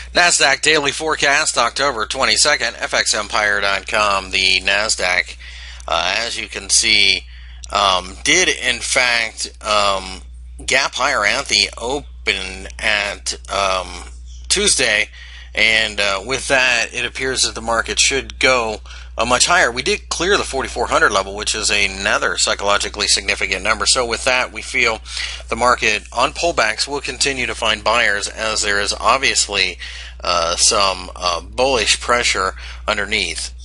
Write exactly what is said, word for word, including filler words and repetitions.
NASDAQ Daily Forecast, October twenty-second, F X Empire dot com. The NASDAQ, uh, as you can see, um, did in fact um, gap higher at the open at um, Tuesday, and uh, with that, it appears that the market should go uh, much higher. We did clear the forty-four hundred level, which is another psychologically significant number. So with that, we feel the market on pullbacks will continue to find buyers, as there is obviously uh, some uh, bullish pressure underneath.